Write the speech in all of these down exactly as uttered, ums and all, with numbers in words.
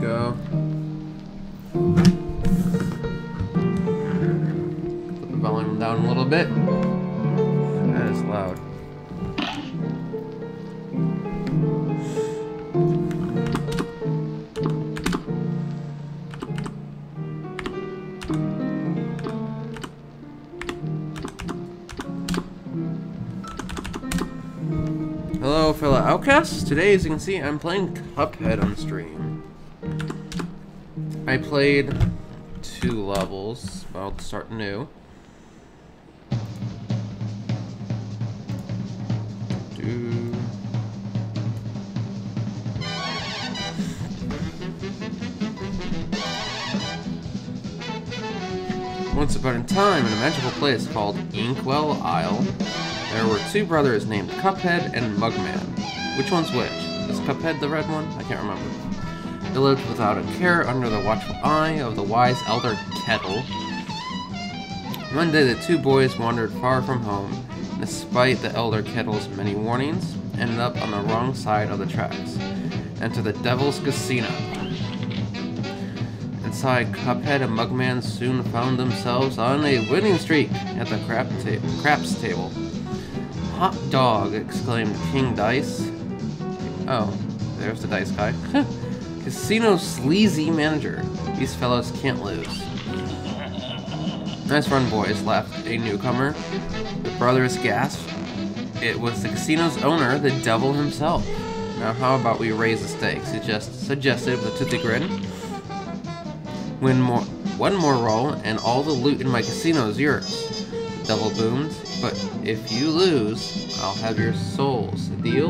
go. Put the volume down a little bit. That is loud. Hello fellow outcasts, today as you can see I'm playing Cuphead on stream. I played two levels, but I'll start new. Do. Once upon a time in a magical place called Inkwell Isle, there were two brothers named Cuphead and Mugman. Which one's which? Is Cuphead the red one? I can't remember. They lived without a care under the watchful eye of the wise elder Kettle. One day the two boys wandered far from home, and despite the elder Kettle's many warnings, ended up on the wrong side of the tracks, and to the Devil's Casino. Inside, Cuphead and Mugman soon found themselves on a winning streak at the crap ta craps table. Hot dog! Exclaimed King Dice. Oh, there's the dice guy. Casino sleazy manager. These fellows can't lose. Nice run, boys, laughed a newcomer. The brothers gasped. It was the casino's owner, the devil himself. Now how about we raise the stakes? He just suggested with a toothy grin. Win more, one more roll, and all the loot in my casino is yours. The devil boomed. But if you lose, I'll have your souls. Deal?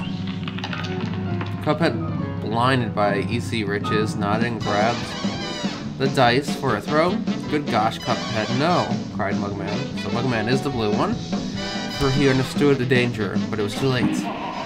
Cuphead, blinded by easy riches, nodded and grabbed the dice for a throw. Good gosh, Cuphead, no! Cried Mugman. So Mugman is the blue one, for he understood the danger, but it was too late.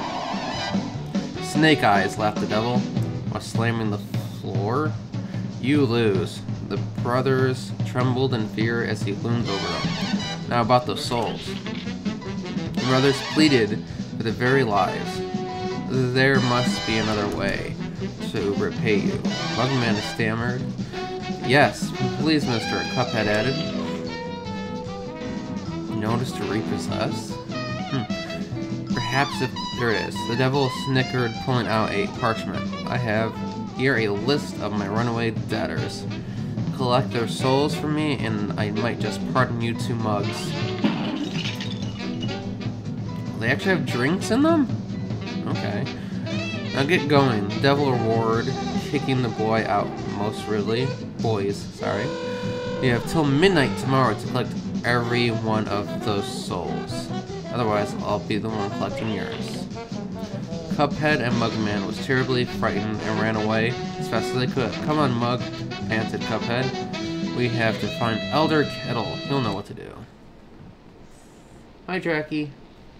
Snake eyes, laughed the devil, while slamming the floor. You lose. The brothers trembled in fear as he loomed over them. Now about those souls. The brothers pleaded for their very lives. There must be another way to repay you. Mugman stammered. Yes, please, Mister Cuphead added. Notice to repossess? Hmm. Perhaps if there is. The devil snickered, pulling out a parchment. I have here a list of my runaway debtors. Collect their souls for me, and I might just pardon you two mugs. They actually have drinks in them? Okay. Now get going. The devil roared, kicking the boy out most rudely. Boys, sorry. You have till midnight tomorrow to collect every one of those souls. Otherwise, I'll be the one collecting yours. Cuphead and Mugman was terribly frightened and ran away as fast as they could. Come on, Mug, panted Cuphead. We have to find Elder Kettle. He'll know what to do. Hi, Jackie.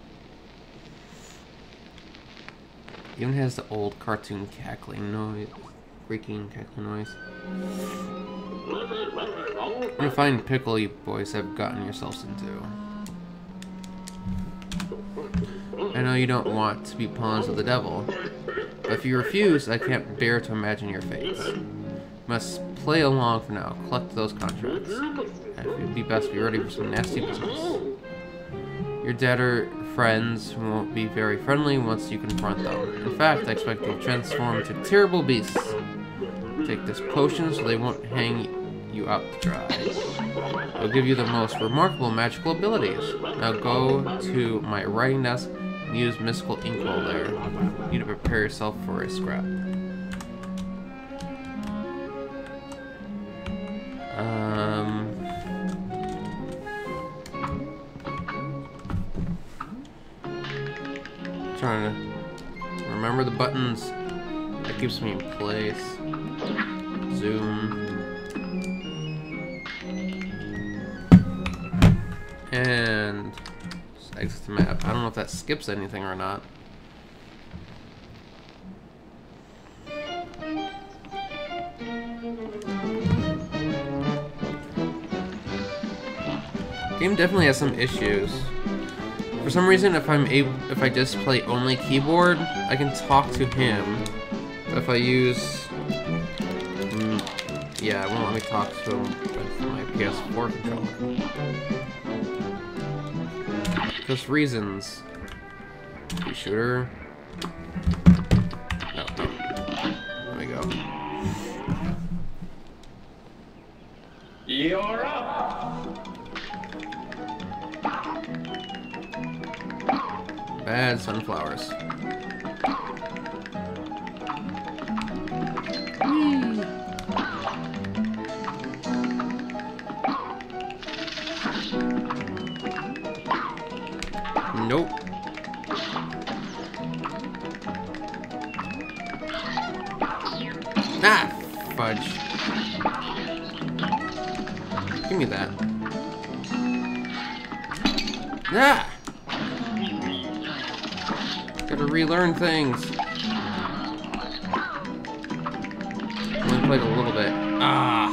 Even has the old cartoon cackling noise. Creaking cackling noise. What a fine pickle you boys have gotten yourselves into. I know you don't want to be pawns of the devil, but if you refuse, I can't bear to imagine your fates. You must play along for now. Collect those contracts. It would be best to be ready for some nasty business. Your debtor friends won't be very friendly once you confront them. In fact, I expect they'll transform into terrible beasts. Take this potion so they won't hang you out to dry. I'll give you the most remarkable magical abilities. Now go to my writing desk and use mystical inkwell there. You need to prepare yourself for a scrap. Um... Trying to remember the buttons. That keeps me in place. Zoom. And just exit the map. I don't know if that skips anything or not. Game definitely has some issues. For some reason, if I'm able, if I just play only keyboard, I can talk to him. But if I use Mm, yeah, it won't let me talk to him with my P S four controller. Just reasons. Shooter. No, no. Let me go. You're up. Bad sunflowers. Whee. Nope. Ah, fudge. Give me that. Ah! Gotta relearn things. Only played a little bit. Ah!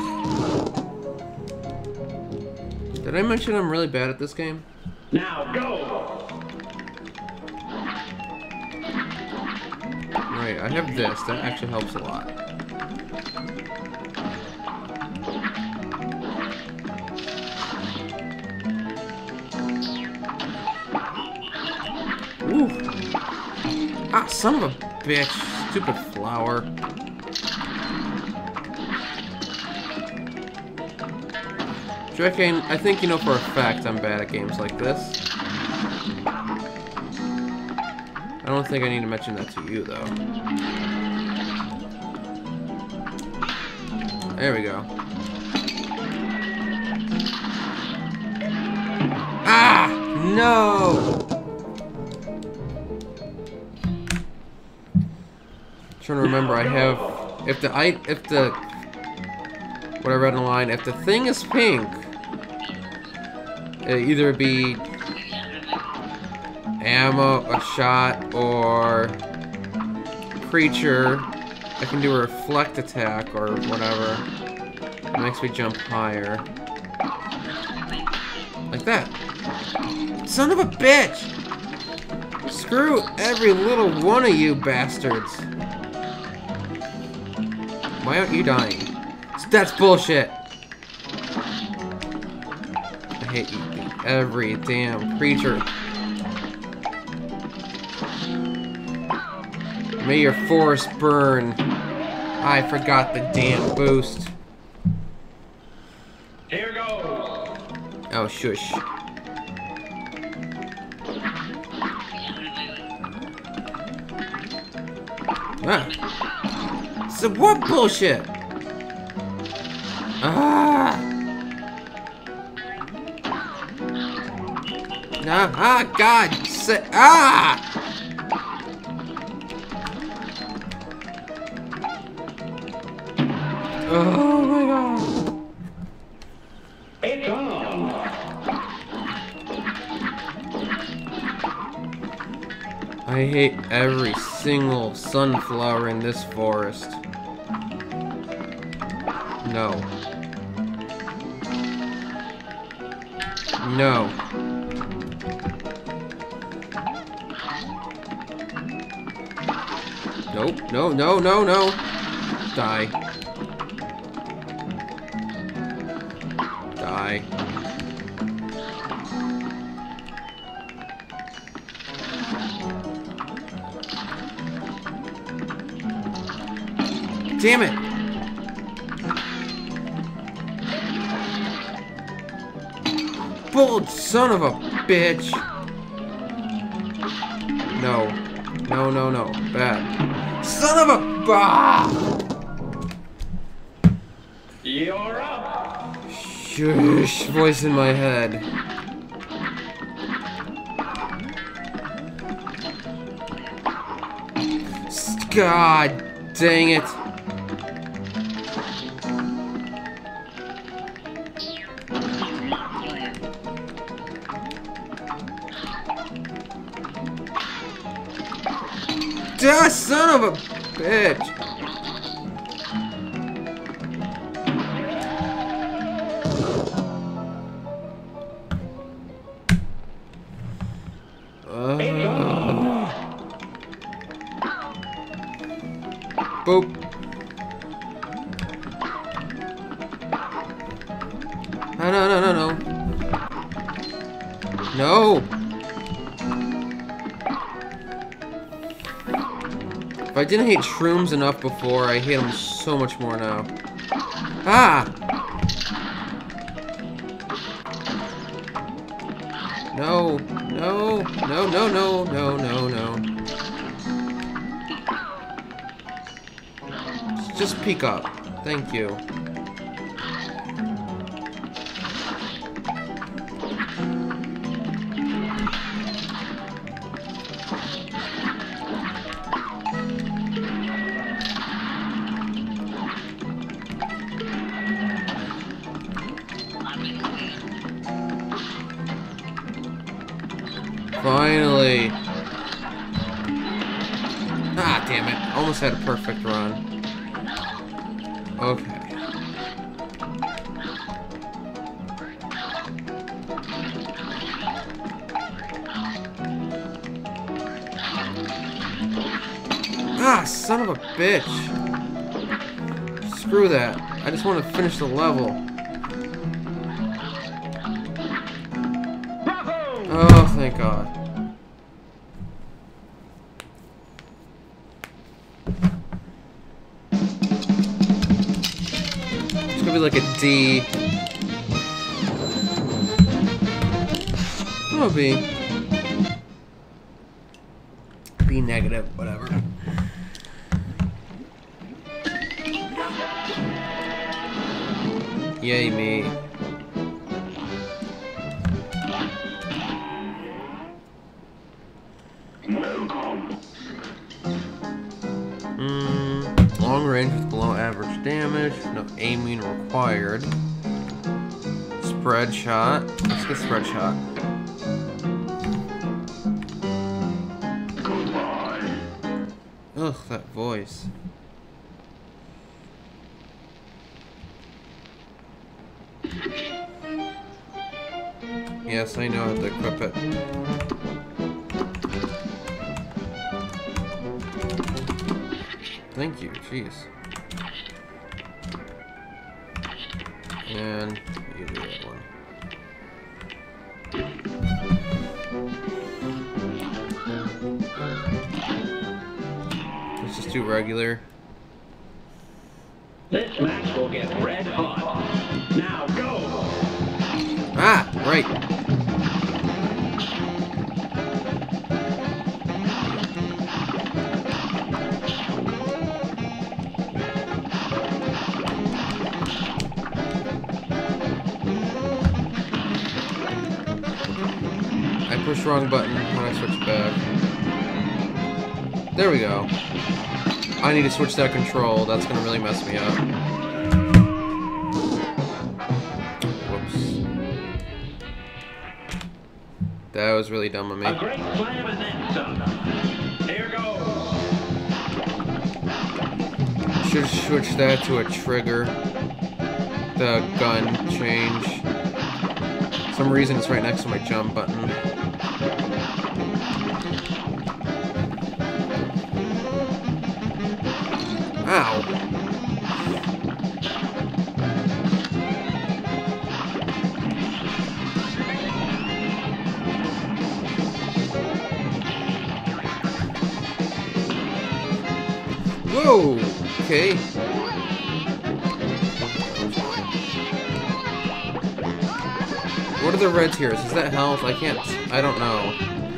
Did I mention I'm really bad at this game? Now go. Right, I have this. That actually helps a lot. Ooh. Ah, son of a bitch. Stupid flower. Draken, I think you know for a fact I'm bad at games like this. I don't think I need to mention that to you, though. There we go. Ah! No! Trying to remember, I have... If the... I, if the... What I read in the line, if the thing is pink, it either be ammo, a shot, or creature. I can do a reflect attack or whatever. It makes me jump higher. Like that. Son of a bitch! Screw every little one of you bastards. Why aren't you dying? That's bullshit. I hate you. Every damn creature. May your forest burn. I forgot the damn boost. Here goes. Oh, shush. Ah. So what bullshit? Ah. Ah, ah, God, say, ah! Oh my God! It's on. I hate every single sunflower in this forest. No. No. Nope, no, no, no, no. Die. Die. Damn it! Bold son of a bitch! No. No, no, no. Bad. Son of a... Ah! You're up. Shush. Voice in my head. God dang it. Ah, son of a bitch! Uh, boop. No, no, no, no, no. No! If I didn't hate shrooms enough before, I hate them so much more now. Ah! No, no, no, no, no, no, no, no. Just peek up. Thank you. Finally. Ah, damn it. Almost had a perfect run. Okay. Ah, son of a bitch. Screw that. I just want to finish the level. Oh, thank God. It's gonna be like a D. Oh, B. B negative, whatever. Yay me. Mm, long range with below average damage. No aiming required. Spread shot. Let's get spread shot. Ugh, that voice. Yes, I know how to equip it. Thank you, jeez. And you do that one. Let's just do regular. This match will get red hot. Now go! Ah, right. I pushed the wrong button when I switched back. There we go. I need to switch that control. That's gonna really mess me up. Whoops. That was really dumb of me. A great slam and then some. Here goes. Should switch that to a trigger. The gun change. For some reason it's right next to my jump button. Ow. Whoa! Okay. What are the red tiers? Is that health? I can't... I don't know.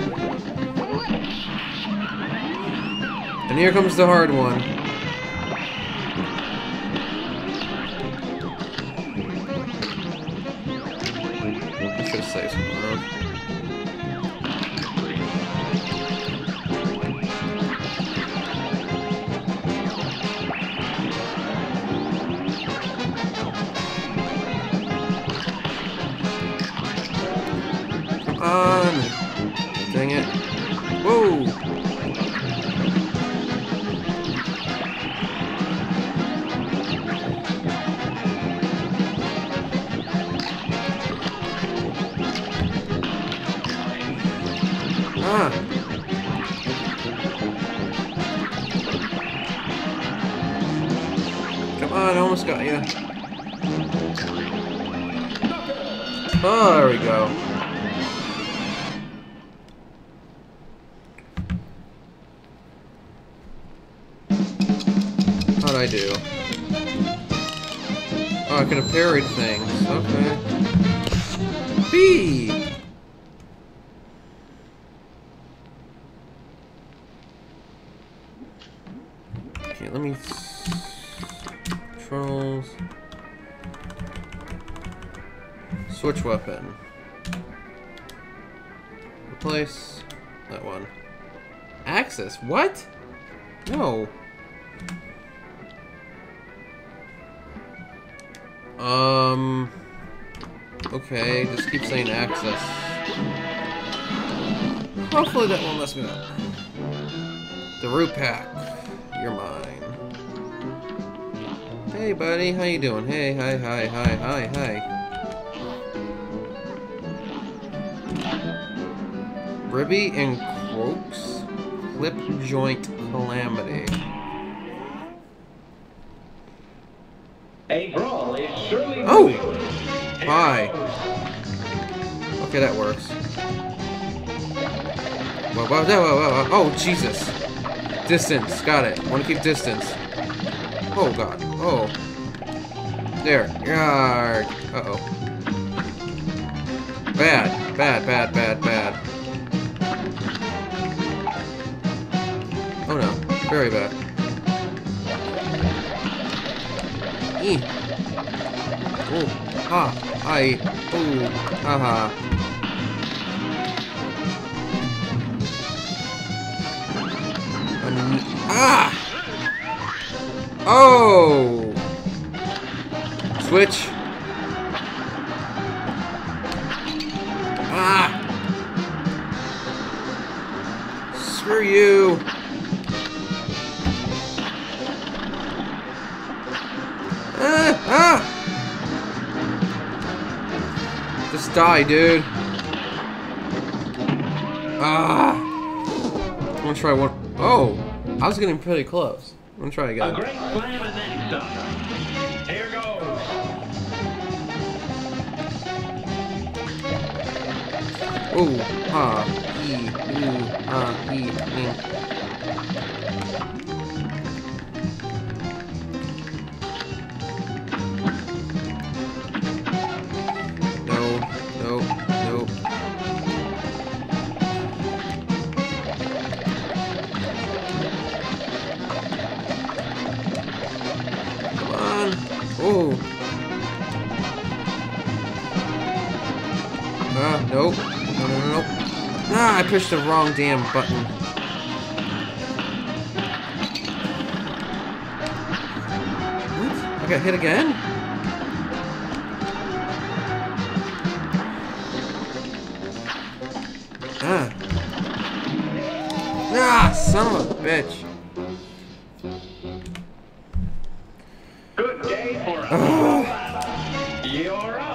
And here comes the hard one. I should have saved something else. On! Dang it. Whoa! Ah! Come on, I almost got you. Oh, there we go. How'd I do? Oh, I could have parried things. Okay. B! Okay, let me... Controls... Switch weapon. Replace that one. Access? What? No. Um. Okay, just keep saying access. Hopefully that won't mess me up. The root pack. You're mine. Hey, buddy. How you doing? Hey, hi, hi, hi, hi, hi. Ribby and Croaks? Clip joint calamity. A brawl is surely Oh! moving. Hi. Okay, that works. Whoa, whoa, whoa, whoa, whoa. Oh, Jesus. Distance. Got it. Want to keep distance. Oh, God. Oh. There. Yarg. Uh-oh. Bad. Bad, bad, bad, bad. Oh, no. Very bad. E. Oh. Ha. I. Oh. Haha. Ah! Oh! Switch. Ah! Screw you! Ah! Ah! Just die, dude. Ah! I'm gonna try one. Oh! I was getting pretty close. I'm gonna try again. A great slam and then some. Here goes. Ooh, ha, e, ooh, ah, e, e. No, no, no. Come on. Oh. Ah, nope. No, no, no, no. Ah, I pushed the wrong damn button. What? I got hit again? Ah. Ah, son of a bitch. Good day for a Ah. You're up.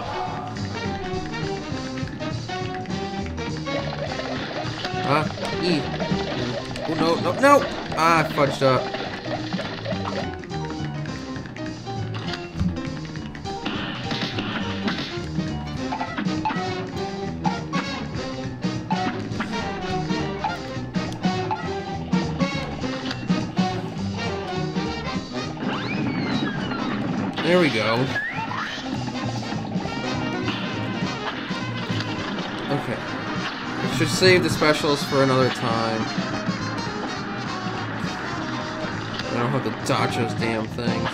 Ah, E. Oh, no, no, no! Ah, I fudged up. There we go. Okay. I should save the specials for another time. I don't have to dodge those damn things.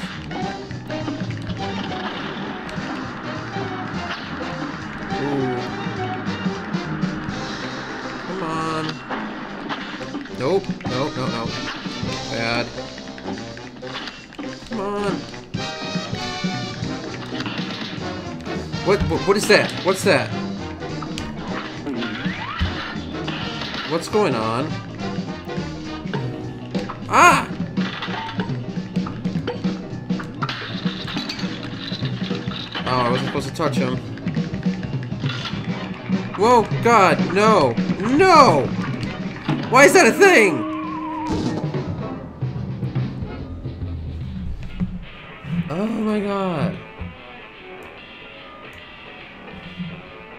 Ooh. Come on. Nope. Nope, no, no. Bad. Come on. What, what, what is that? What's that? What's going on? Ah! Oh, I wasn't supposed to touch him. Whoa, God, no! No! Why is that a thing? Oh my God.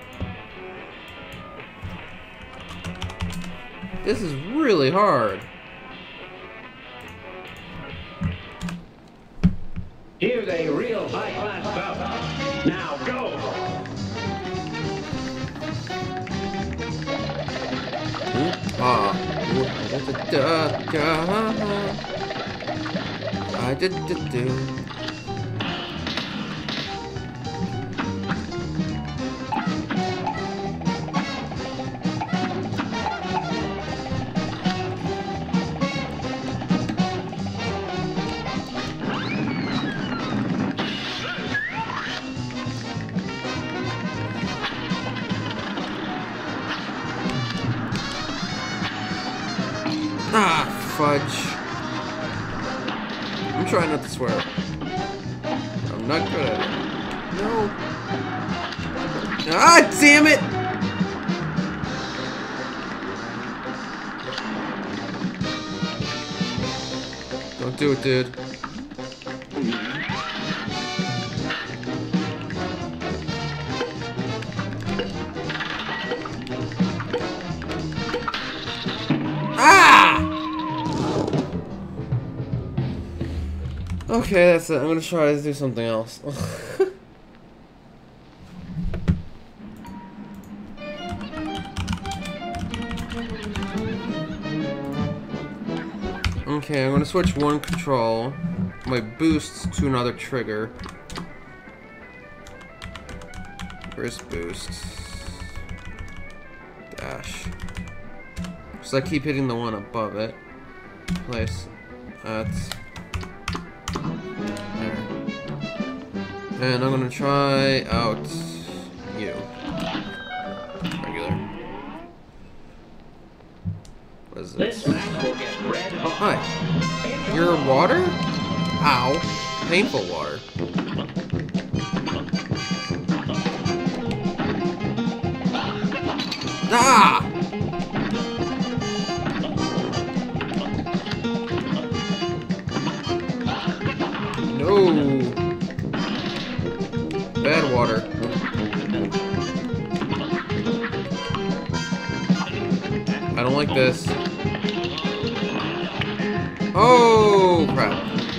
This is really hard. Here's a real high-class stuff. Now go! Ah. I did do do. Ah, fudge. I'm trying not to swear. I'm not good at it. No. Ah, damn it! Don't do it, dude. Okay, that's it. I'm gonna try to do something else. Okay, I'm gonna switch one control, my boosts, to another trigger. Where's boost? Dash. So I keep hitting the one above it. Place. That's. And I'm gonna try out you. Regular. What is this? Hi. You're water? Ow. Painful water. Ah! No. Bad water. I don't like this. Oh, crap.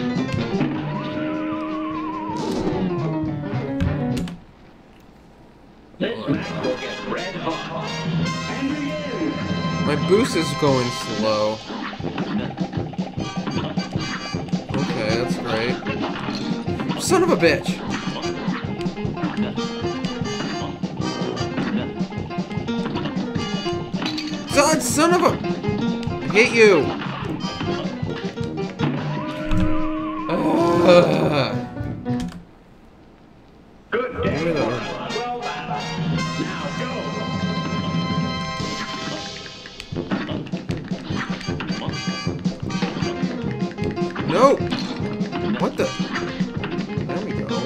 My boost is going slow. Okay, that's great. Son of a bitch. Son, son of a... I hate you. Uh. Good day. Well done. Now go. No. What the? There we go.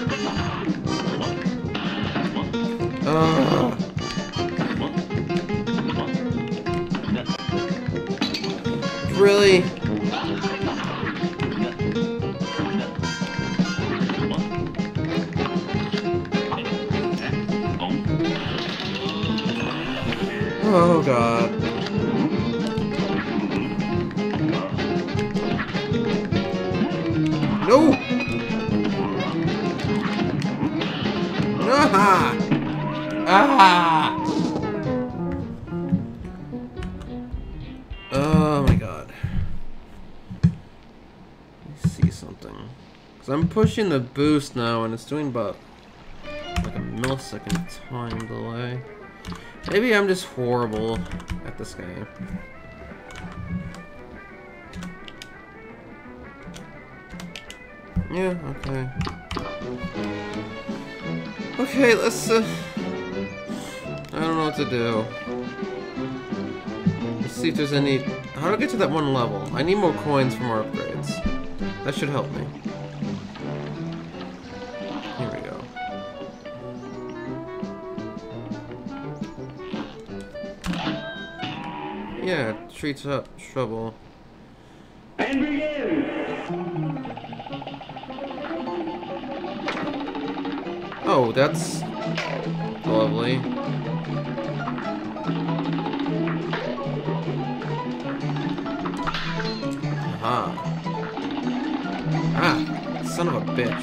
Uh. Really? Oh god. No! Ah! Ah! Oh my god. Let me see something. Cause I'm pushing the boost now and it's doing about like a millisecond time delay. Maybe I'm just horrible at this game. Yeah, okay. Okay, let's uh I don't know what to do. Let's see if there's any... How do I get to that one level? I need more coins for more upgrades. That should help me. Here we go. Yeah, treats up trouble. And begin! Oh, that's lovely. son of a bitch.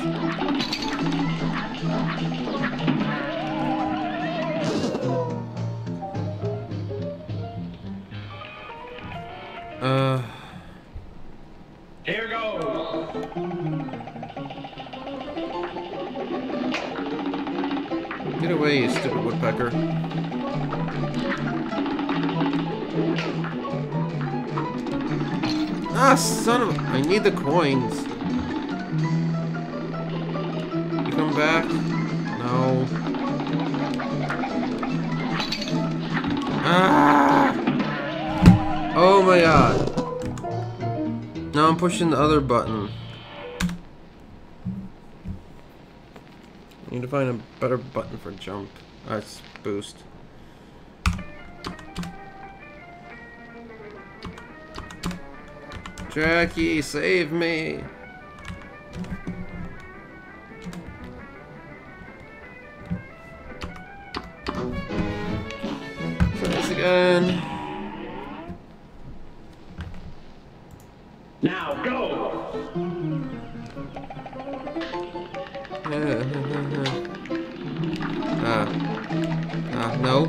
Uh. Here goes. Get away, you stupid woodpecker. Ah, son of a... I need the coins. You come back? No. Ah! Oh my god. Now I'm pushing the other button. I need to find a better button for jump. That's boost. Jackie, save me! Try this again. Now go. uh, uh, no.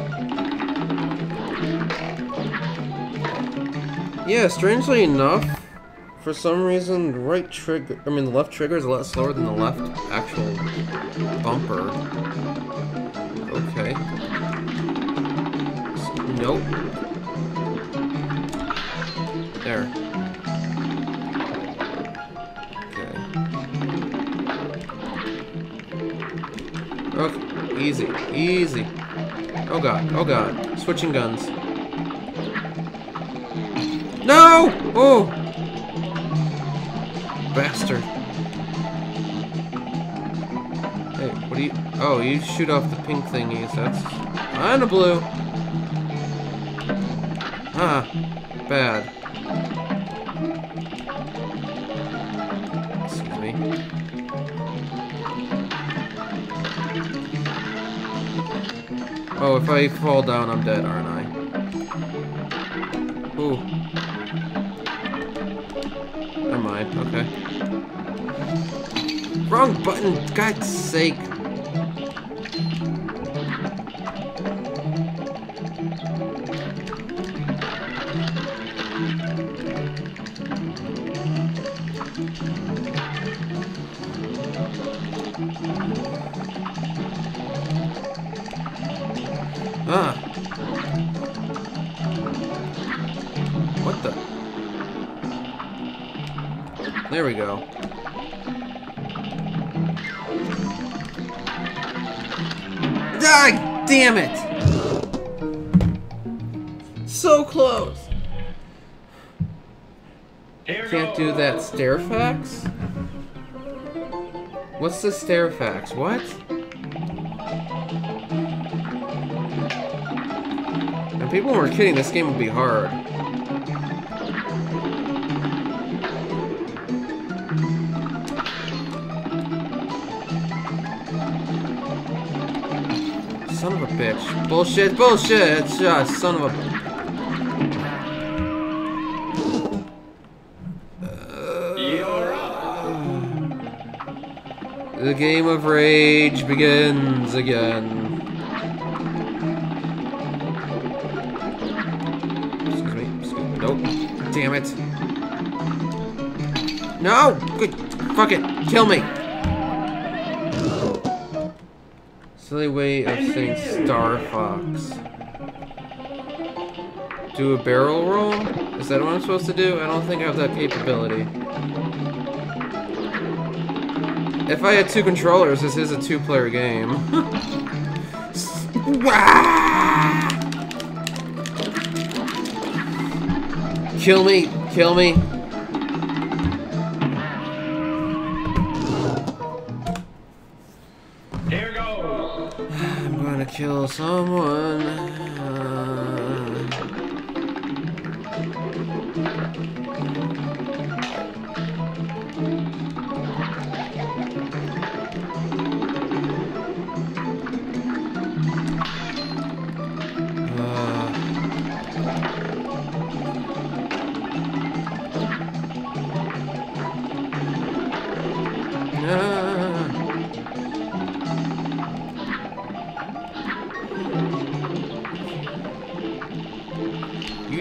Yeah, strangely enough, for some reason, the right trigger, I mean, the left trigger is a lot slower than the left actual bumper. Okay. Nope. There. Okay, easy, easy. Oh god, oh god. Switching guns. No! Oh! Bastard. Hey, what do you... Oh, you shoot off the pink thingies. That's... And a blue. Ah, bad. Excuse me. Oh, if I fall down, I'm dead, aren't I? Ooh. Never mind, okay. Wrong button, God's sake. Ah. What the? There we go. Ah, damn it! So close! Can't do that stairfax? What's the stairfax? What? If people were kidding, this game would be hard. Son of a bitch. Bullshit, bullshit! Ah, son of a... Uh, the game of rage begins again. Nope. Damn it. No! Good. Fuck it. Kill me. Silly way of saying Star Fox. Do a barrel roll? Is that what I'm supposed to do? I don't think I have that capability. If I had two controllers, this is a two-player game. Kill me! Kill me! Here goes. I'm gonna kill someone.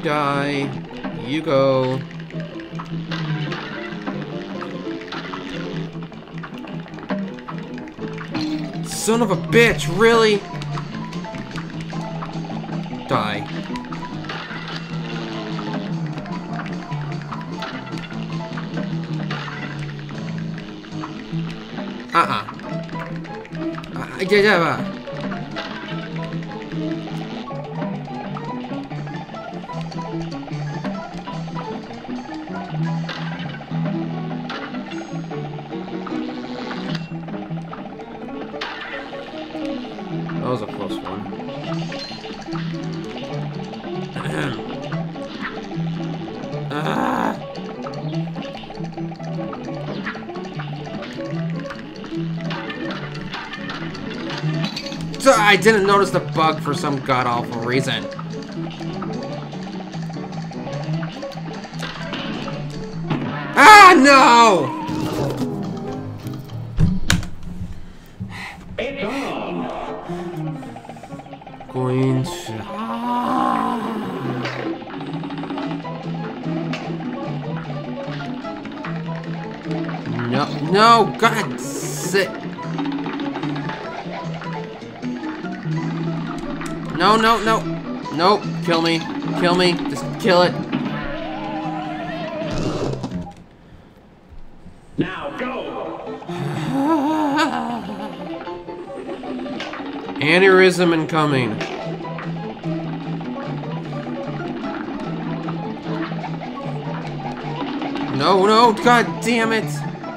die. You go. Son of a bitch, really? Die. Uh-uh. Uh, yeah, yeah. That was a close one. Ah. So I didn't notice the bug for some god-awful reason. Ah, no! It's on. Going to... No, no, God, sit. No, no, no, no, kill me, kill me, just kill it. Now go. Aneurysm incoming. No, no, God damn it.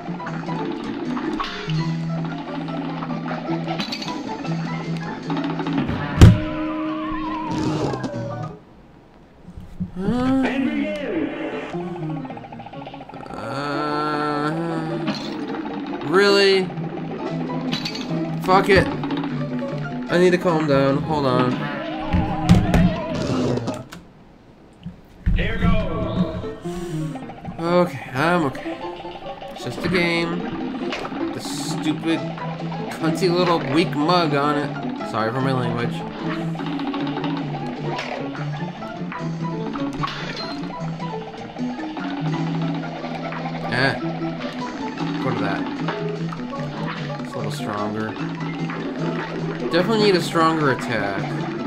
And begin. Uh, really? Fuck it. I need to calm down. Hold on. Here goes. Okay, I'm okay. It's just a game. The stupid, cunty little weak mug on it. Sorry for my language. Eh. Go to that. It's a little stronger. Definitely need a stronger attack.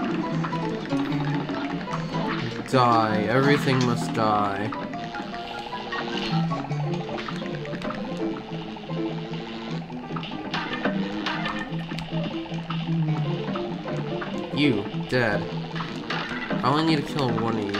Die. Everything must die. You, dead. I only need to kill one of you.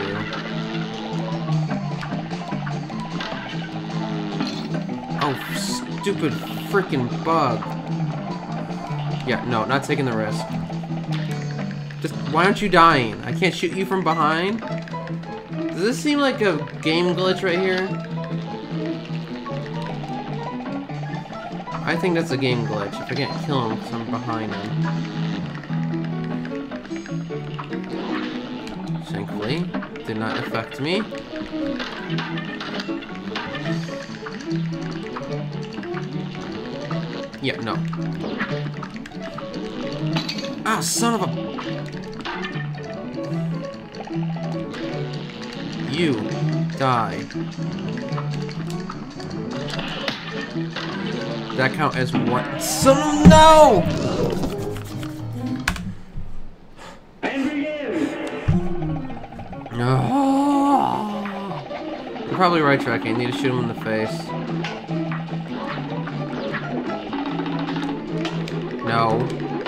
Oh, stupid freaking bug. Yeah, no, not taking the risk. Just, why aren't you dying? I can't shoot you from behind? Does this seem like a game glitch right here? I think that's a game glitch, if I can't kill him because I'm behind him. Thankfully, did not affect me. Yeah, no. Ah, son of a... You die. That count as what? Son of no! And begin. No. You're probably right, Trek. I need to shoot him in the face. No.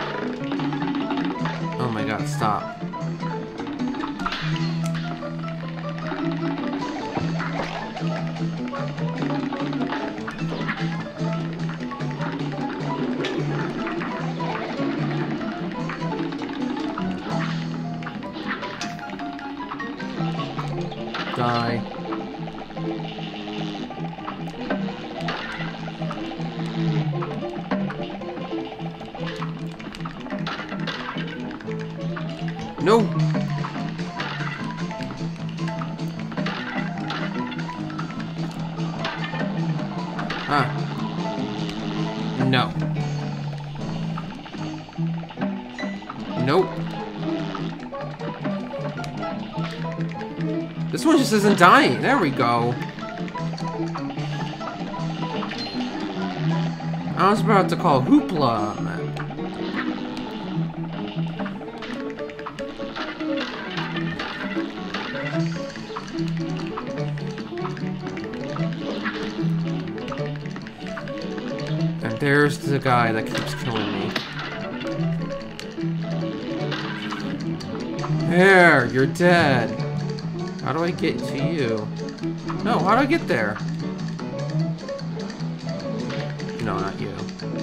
Oh my god, stop. Die. No. Ah. No. Nope. This one just isn't dying. There we go. I was about to call Hoopla on that. And there's the guy that keeps killing me. There, you're dead. How do I get to you? No, how do I get there? No, not you.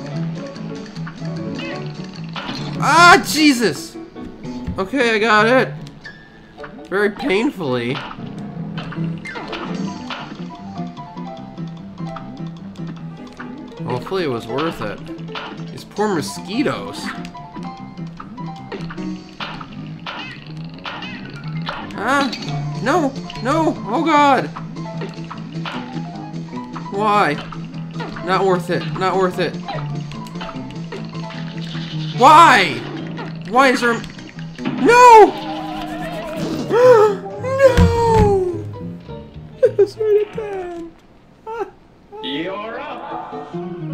Ah, Jesus! Okay, I got it. Very painfully. Hopefully it was worth it. These poor mosquitoes. Ah! No! No! Oh God! Why? Not worth it. Not worth it. Why? Why is there... No! No! It was right at the end. You're up.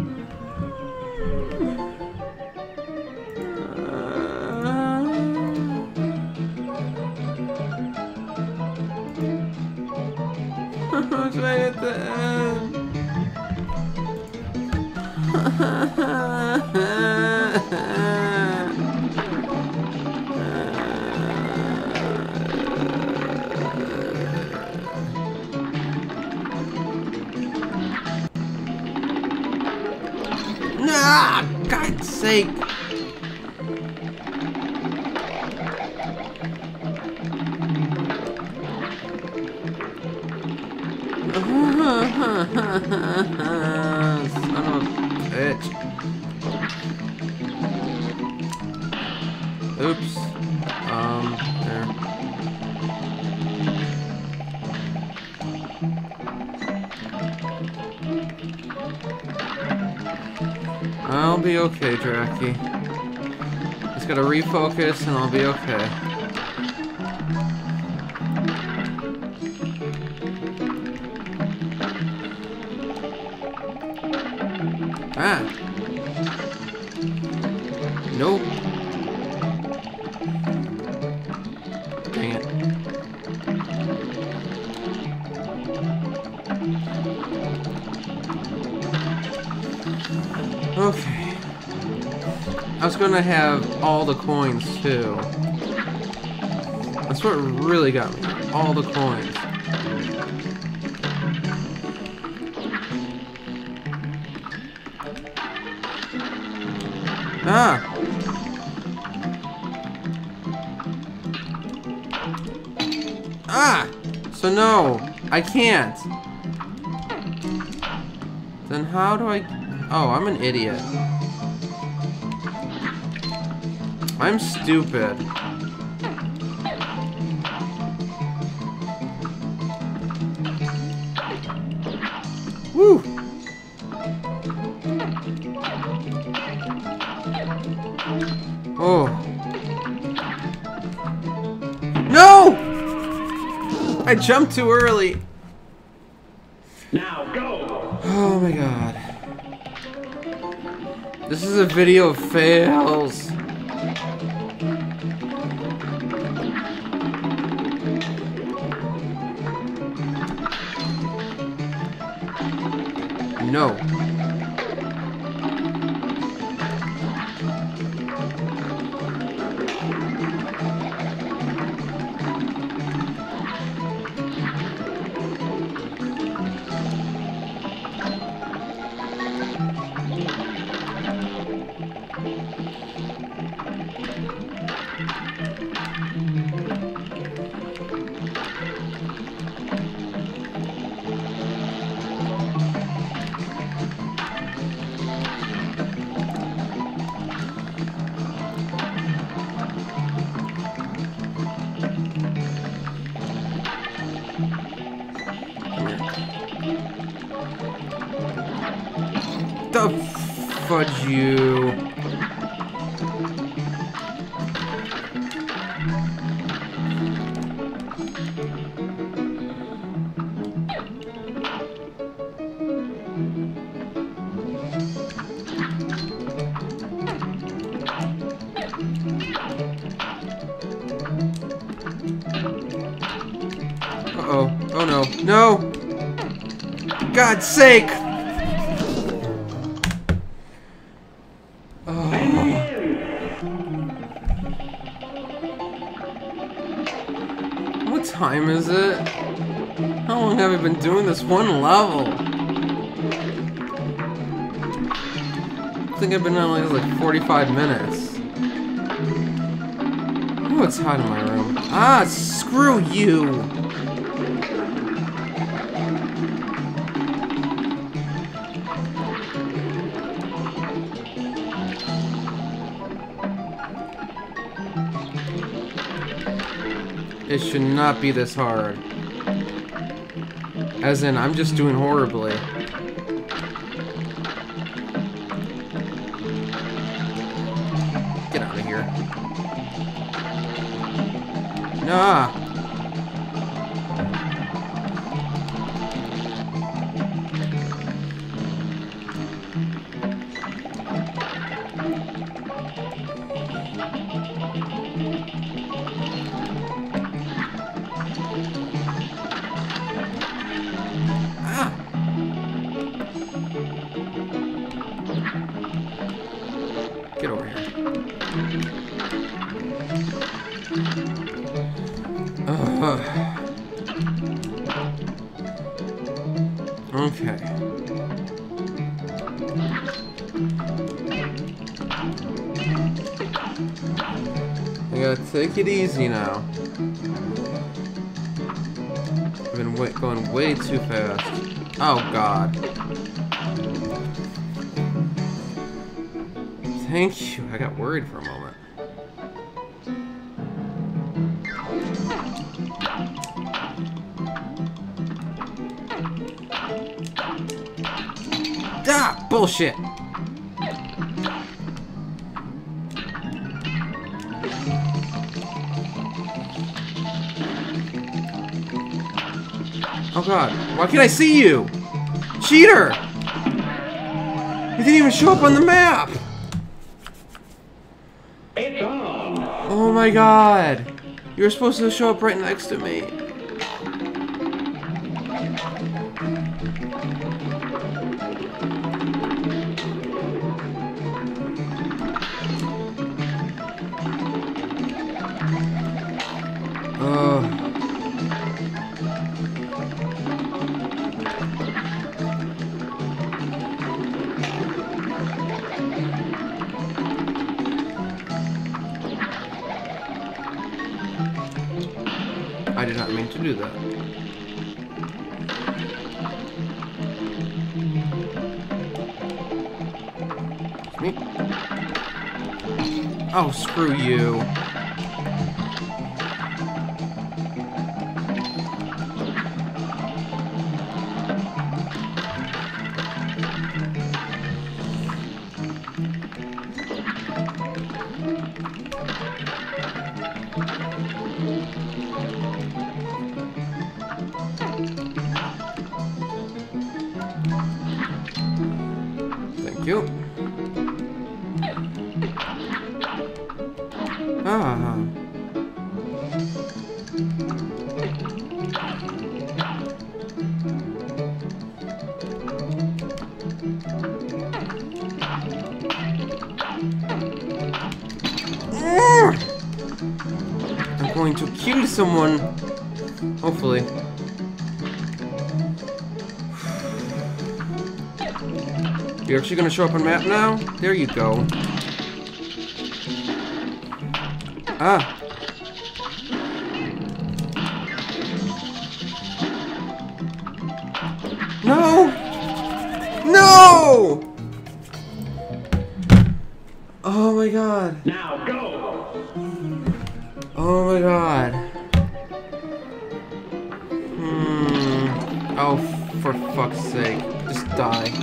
It's right at the end. Nah, God's sake. Son of a bitch. Oops. Um, there. I'll be okay, Draki. Just gotta refocus and I'll be okay. Ah. Nope. Dang it. Okay. I was gonna have all the coins too. That's what really got me. All the coins. Ah! Ah! So no, I can't. Then how do I... Oh, I'm an idiot. I'm stupid. Woo! Oh. No! I jumped too early. Now go. Oh my God. This is a video of fails. No. The fudge you. No! God's sake! Oh. What time is it? How long have I been doing this one level? I think I've been on like, like forty-five minutes. Oh, it's hot in my room. Ah, screw you! It should not be this hard. As in, I'm just doing horribly. Get out of here. Nah. Get over here. Uh, okay. I gotta take it easy now. I've been way going way too fast. Oh God. Thank you. I got worried for a moment. Ah! Bullshit! Oh God. Why can't I see you? Cheater! You didn't even show up on the map! It's on. Oh my God! You were supposed to show up right next to me. Oh. I did not mean to do that. Me? Oh, screw you. Thank you. Ah. I'm going to kill someone. Hopefully. You're actually gonna show up on map now? There you go. Ah. No! No! Oh my God. Now go. Oh my God. Hmm. Oh, for fuck's sake. Just die.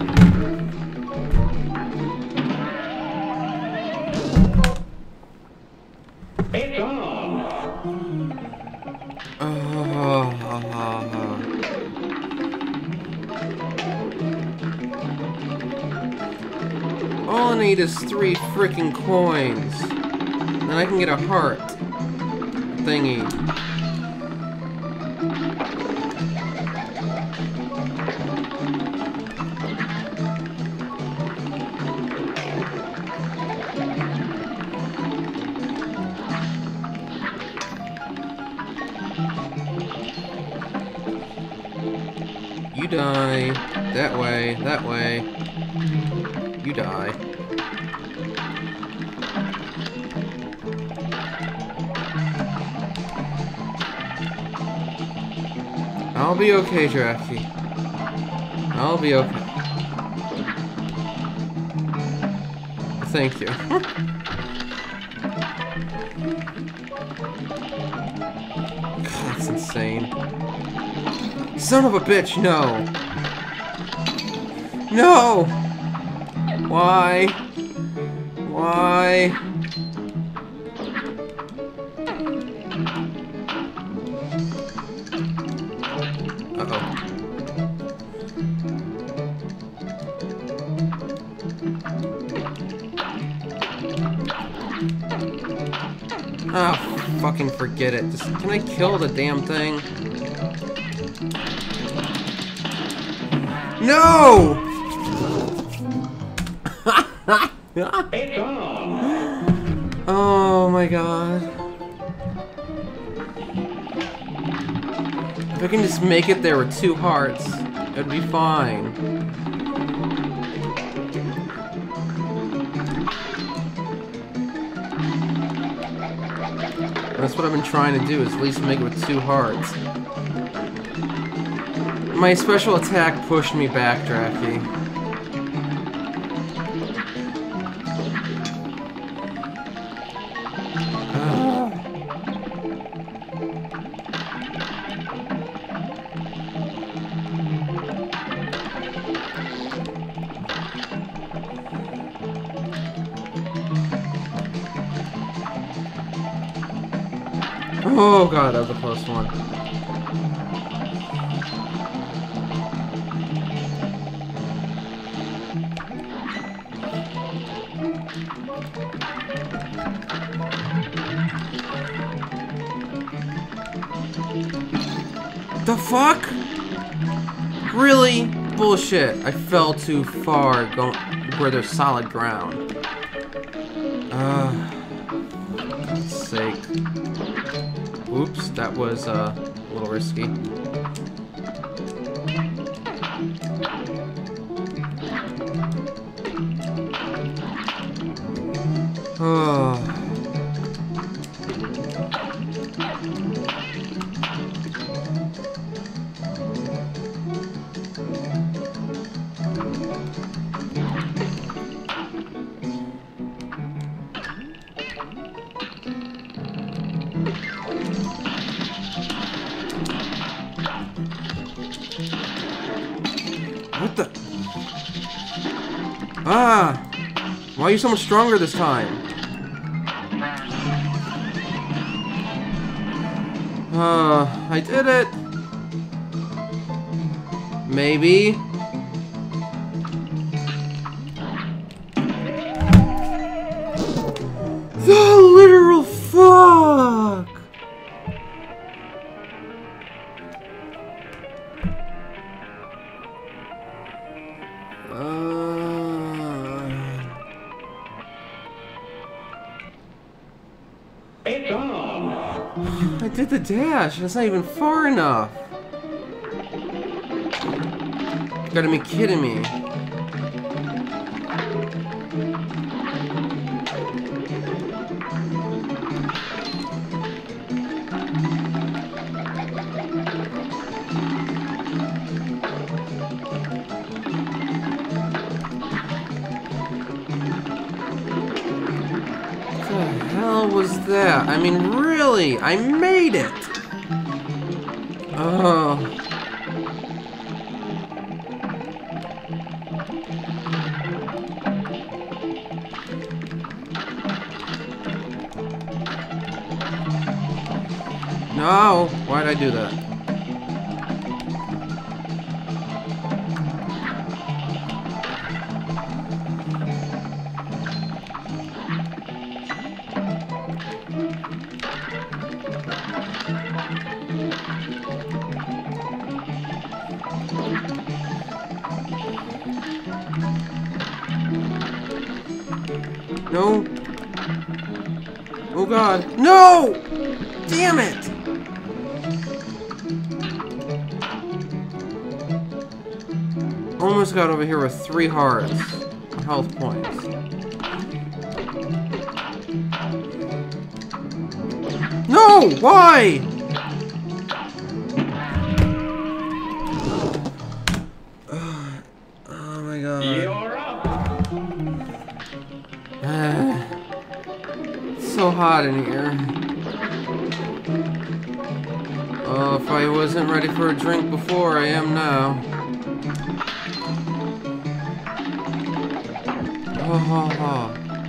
It's on. Oh. All I need is three freaking coins. Then I can get a heart thingy. You die. That way. That way. You die. I'll be okay, Jackie. I'll be okay. Thank you. God, that's insane. Son of a bitch, no! No! Why? Why? Uh-oh. Ah, oh, fucking forget it. Just, can I kill the damn thing? No! It's on. Oh my god. If I can just make it there with two hearts, it'd be fine. That's what I've been trying to do, is at least make it with two hearts. My special attack pushed me back, Drafty. Oh god, that was a close one. The fuck? Really? Bullshit. I fell too far going where there's solid ground. Ah, uh, for God's sake. Oops, that was uh, a little risky. Oh. What the? Ah! Why are you so much stronger this time? Uh, I did it! Maybe? The literal fuck! It's on. I did the dash. That's not even far enough. You gotta be kidding me. What the hell was that? I mean, really? I made it! Oh. No! Why'd I do that? No. Oh god. No! Damn it! almost got over here with three hearts. Health points. No! Why? Oh my god. You're up. It's so hot in here. Oh, if I wasn't ready for a drink before, I am now. Oh, ho, ho.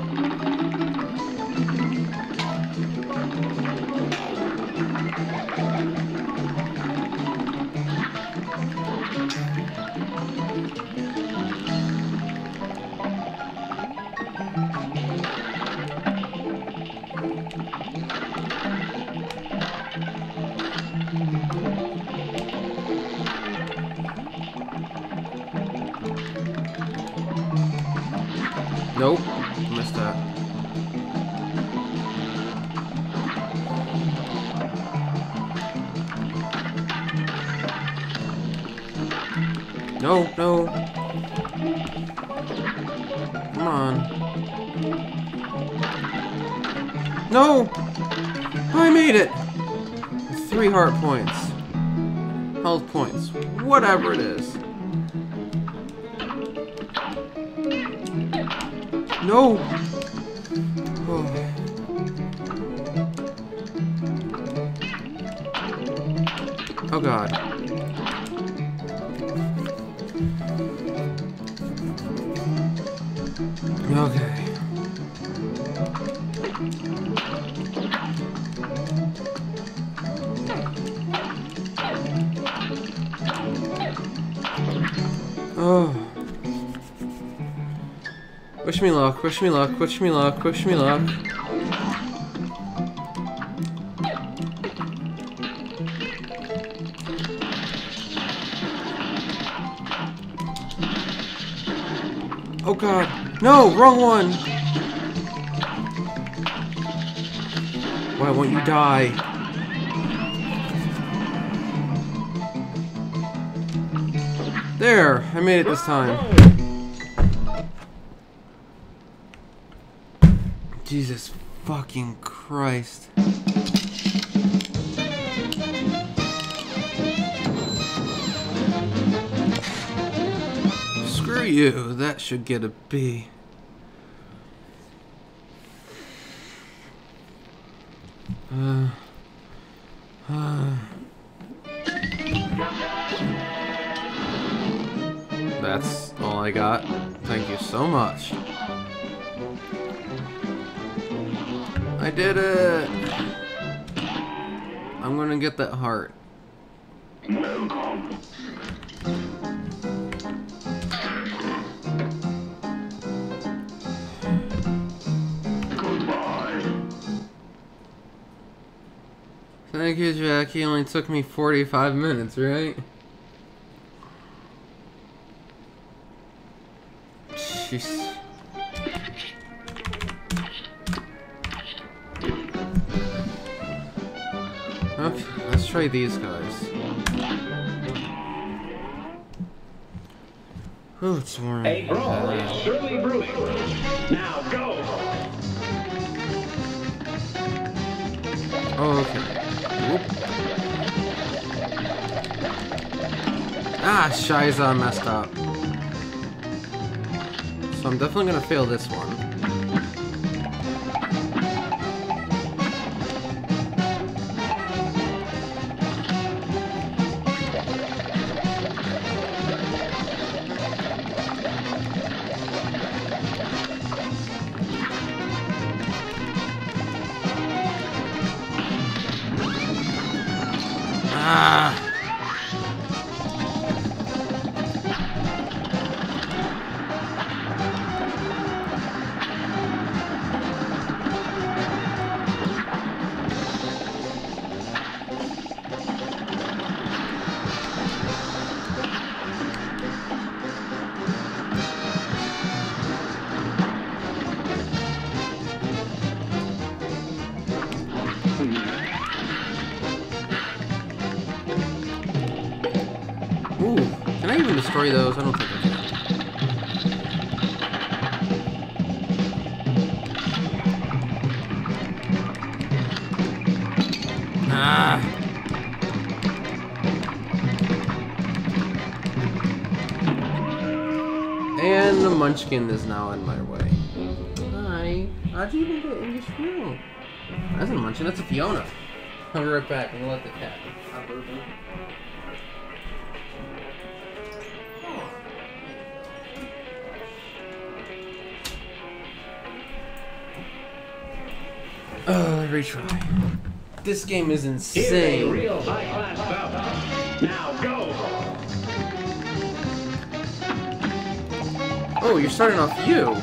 Nope, missed that. No, no. Come on. No! I made it! Three heart points. Health points. Whatever it is. No! Oh. Oh god. Okay. Oh. Wish me luck, wish me luck, wish me luck, wish me luck. Oh god. No, wrong one! Why won't you die? There, I made it this time. Jesus fucking Christ. Screw you, that should get a B. Uh, uh. That's all I got. Thank you so much. I did it! I'm gonna get that heart. Thank you, Jackie. Only took me forty-five minutes, right? Jeez. Okay, let's try these guys. Oh, it's warm. A brawl is surely brewing. Now go. Oh, okay. Whoop. Ah, Shiza, I messed up. So I'm definitely gonna fail this one. Ah. destroy those? I don't think I can. Ah! And the Munchkin is now in my way. Hi. How'd you even get in this room? That's a Munchkin. That's a Fiona. I'll be right back. I'm gonna let the cat. Uh, retry. This game is insane. Here's a real high-class bout. Now go. Oh, you're starting off you.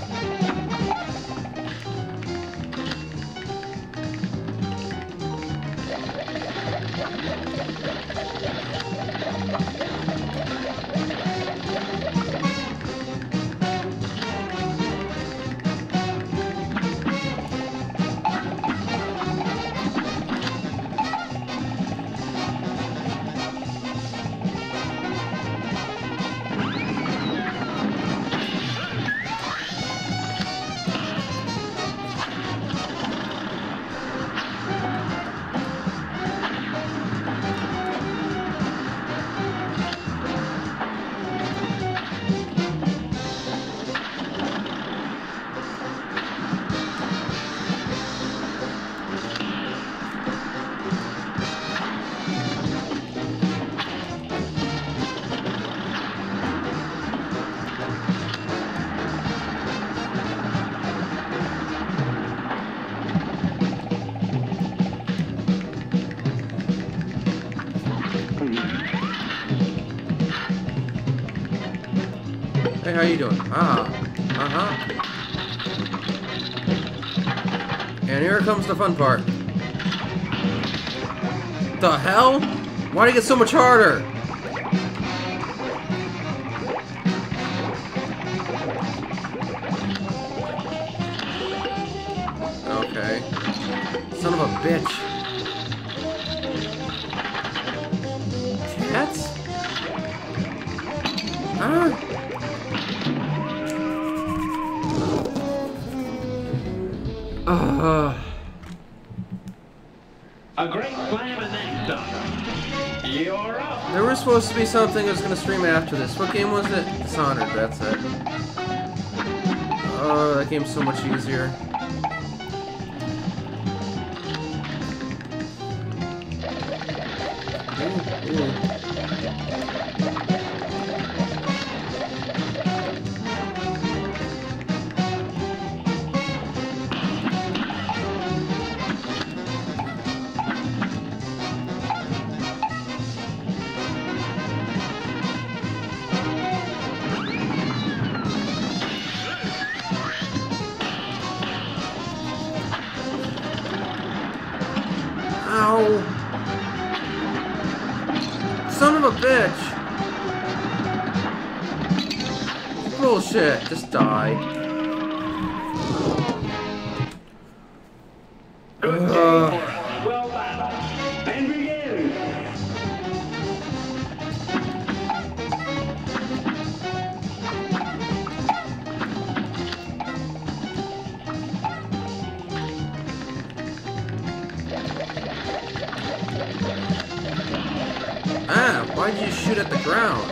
Hey, how you doing? Ah, uh-huh. And here comes the fun part. The hell? Why'd it get so much harder? Okay. Son of a bitch. Cats? Huh? Uh, A great slam and then done. You're up. there was supposed to be something I was going to stream after this. What game was it? Dishonored, that's it. Oh, that game's so much easier. Ooh, ooh. Ow. Son of a bitch. Bullshit. Just die. Good game Uh. for it. Well battled. And begin. Ah, why'd you shoot at the ground?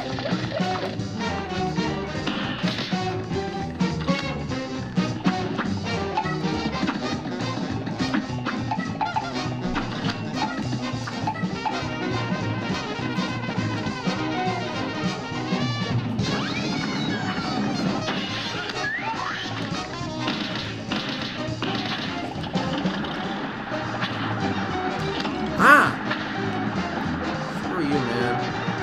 Ah! Screw you, man.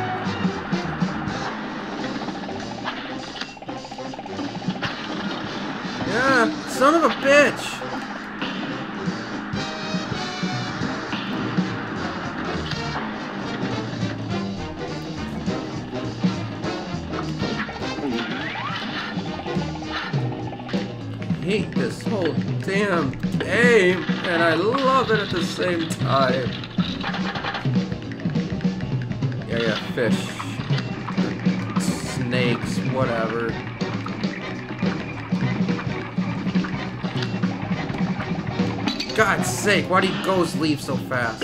Yeah, son of a bitch! I hate this whole damn game, and I love it at the same time. Yeah, yeah, fish. snakes, whatever. God's sake, why do you ghosts leave so fast?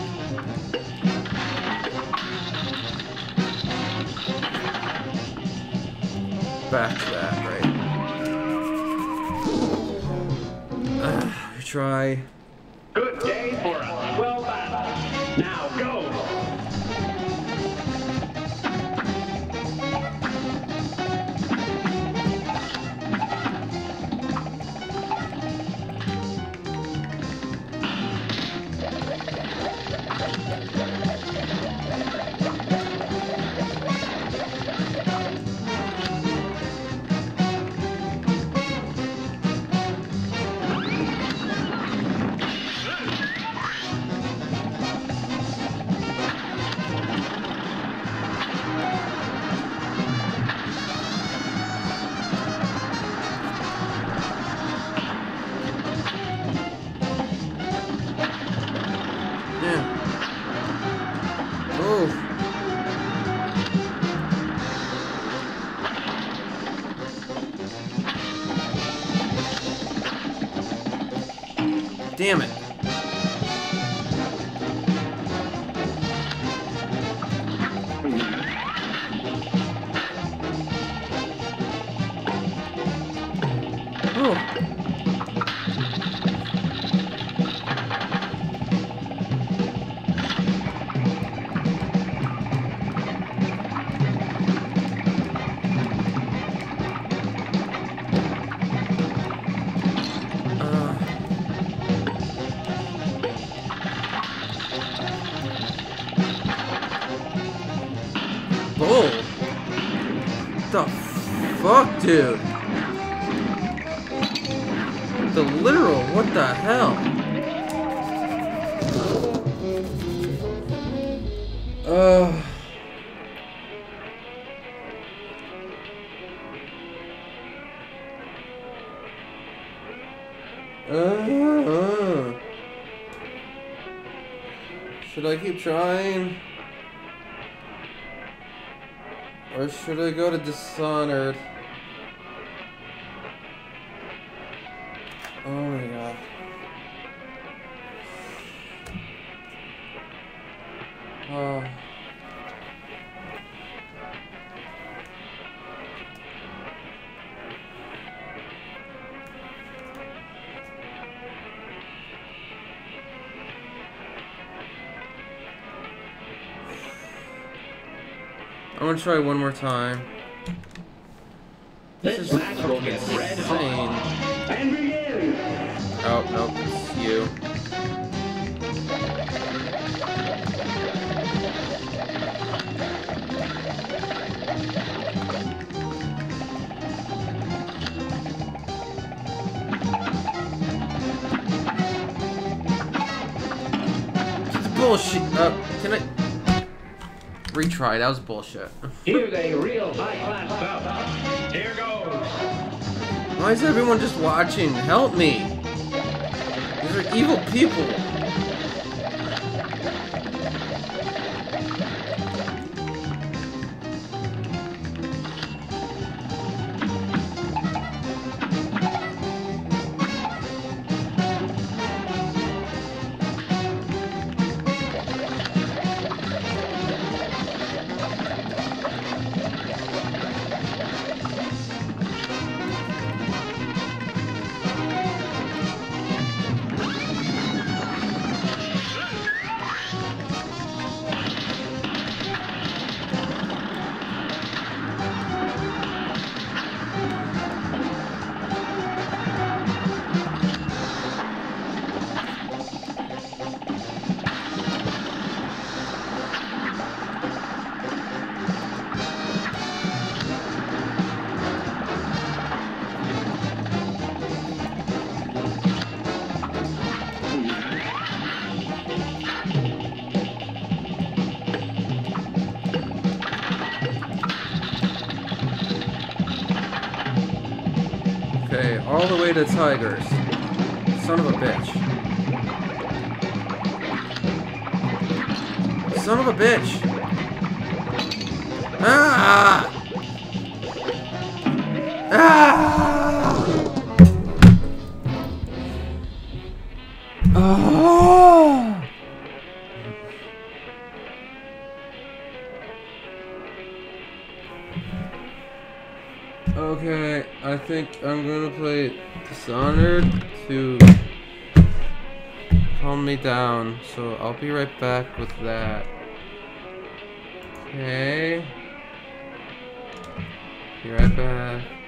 Back to that, right? Uh, try. Good day for a swell battle. Now go. Damn it. Oh. Oh! What the fuck, dude? The literal, what the hell? Uh. Uh. Should I keep trying? Or should I go to Dishonored? Oh my god. Oh. I'm gonna try one more time. This is match will get red insane. hot. And begin. Oh, nope, it's you. It's bullshit. Uh, can I retry? That was bullshit. Here's a real high-class bout. Here goes. Why is everyone just watching? Help me! These are evil people. Okay, all the way to tigers. Son of a bitch. Son of a bitch! Ah! Ah! Oh! Okay, I think I'm gonna play Dishonored to calm me down, so I'll be right back with that. Okay. Be right back.